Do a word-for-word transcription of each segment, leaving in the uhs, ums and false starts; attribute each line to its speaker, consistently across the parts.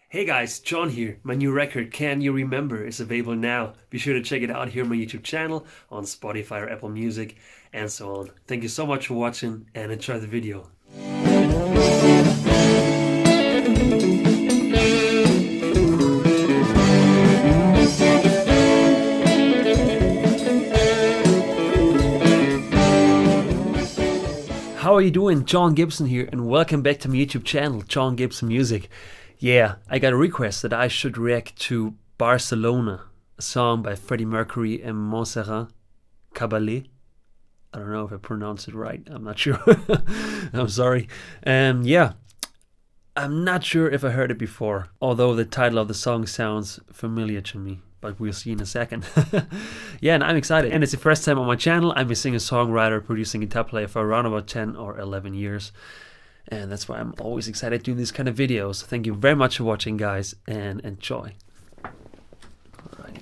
Speaker 1: Hey guys, John here. My new record, Can You Remember, is available now. Be sure to check it out here on my YouTube channel, on Spotify or Apple Music, and so on. Thank you so much for watching and enjoy the video. How are you doing? John Gibson here, and welcome back to my YouTube channel, John Gibson Music. Yeah, I got a request that I should react to Barcelona, a song by Freddie Mercury and Montserrat Caballé. I don't know if I pronounced it right, I'm not sure. I'm sorry. And yeah, I'm not sure if I heard it before, although the title of the song sounds familiar to me, but we'll see in a second. Yeah, and I'm excited. And it's the first time on my channel. I'm a singer-songwriter, producing guitar player for around about ten or eleven years. And that's why I'm always excited doing these kind of videos. Thank you very much for watching, guys, and enjoy. Alrighty.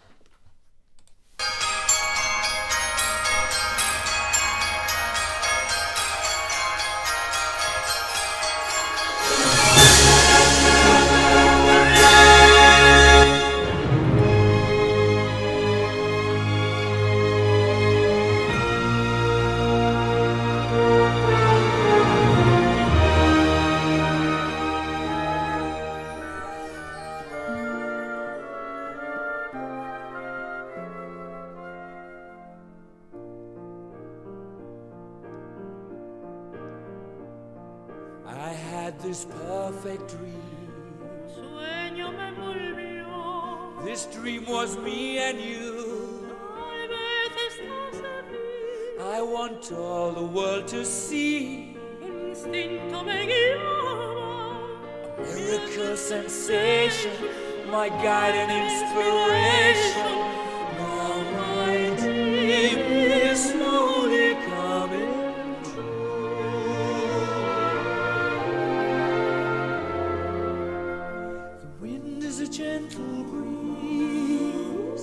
Speaker 2: I had this perfect dream.
Speaker 3: Sueño me envolvió.
Speaker 2: This dream was me and you.
Speaker 3: Tal vez estás aquí.
Speaker 2: I want all the world to see.
Speaker 3: Un instinto me guiaba.
Speaker 2: A miracle sensation, my guide and inspiration. Now my dream is slowly coming. A gentle breeze.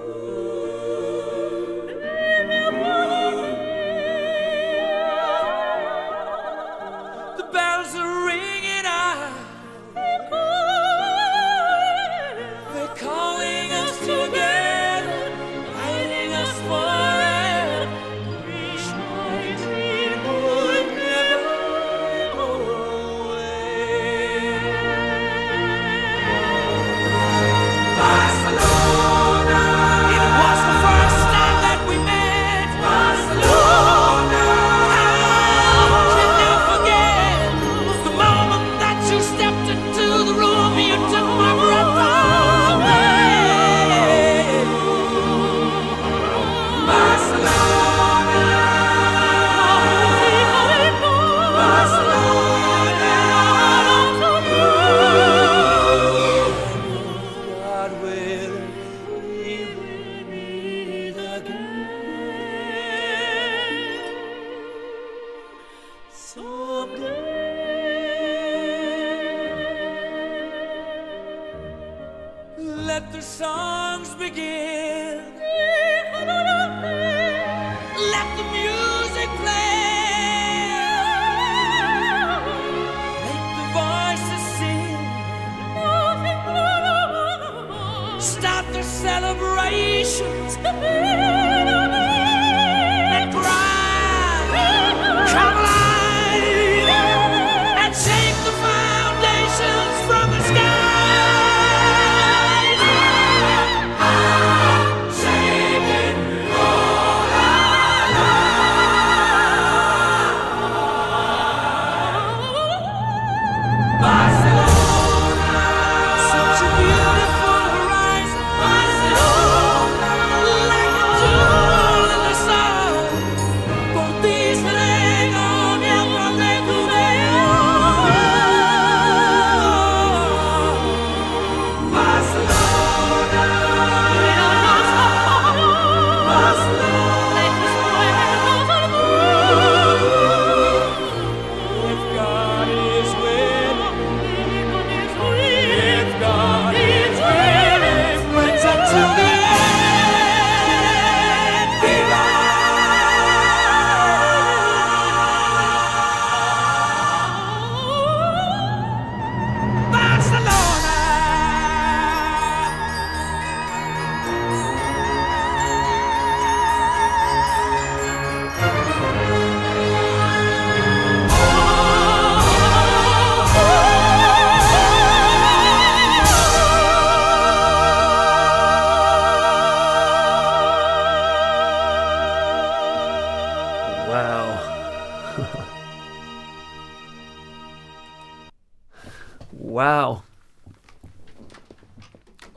Speaker 2: The bells are ringing out. They're calling us together, guiding us forever. Wish my dream would never go away. Barcelona, it was the first time that we met. Barcelona, how can you forget the moment that you stepped into the room? You took my breath away. Barcelona, God will we will meet again someday. Let the songs begin. Let the music play. Make the voices sing. Start the celebrations and cry, come alive, and shake the foundations from the skies. Shake it all alive. Barcelona, such a beautiful horizon. Barcelona, like a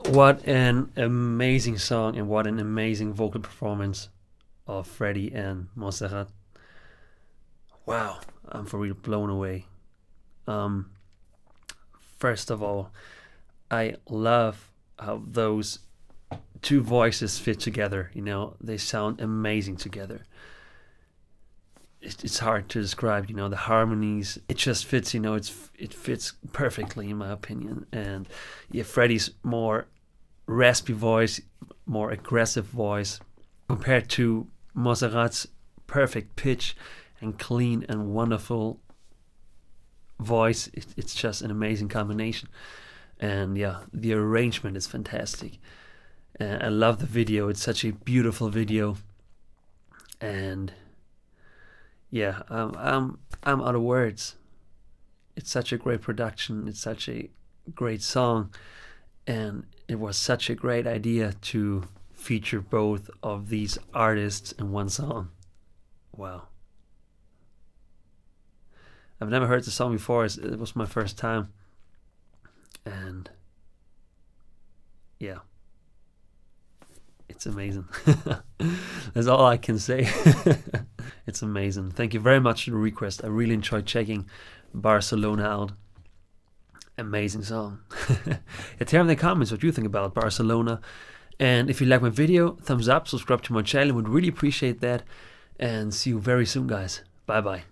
Speaker 1: What an amazing song and what an amazing vocal performance of Freddie and Montserrat. Wow, I'm for real blown away. Um, first of all, I love how those two voices fit together. You know, they sound amazing together. It, it's hard to describe. You know, the harmonies. It just fits. You know, it's it fits perfectly in my opinion. And yeah, Freddie's more raspy voice, more aggressive voice, compared to Montserrat's perfect pitch and clean and wonderful voice. It, it's just an amazing combination. And yeah, the arrangement is fantastic. Uh, I love the video. It's such a beautiful video. And yeah, um, I'm I'm out of words. It's such a great production. It's such a great song, and it was such a great idea to feature both of these artists in one song. Wow. I've never heard the song before. It was my first time. And yeah, it's amazing. That's all I can say. It's amazing. Thank you very much for the request. I really enjoyed checking Barcelona out. Amazing song. Yeah, tell me in the comments what you think about Barcelona. And if you like my video, thumbs up, subscribe to my channel. Would really appreciate that. And see you very soon, guys. Bye bye.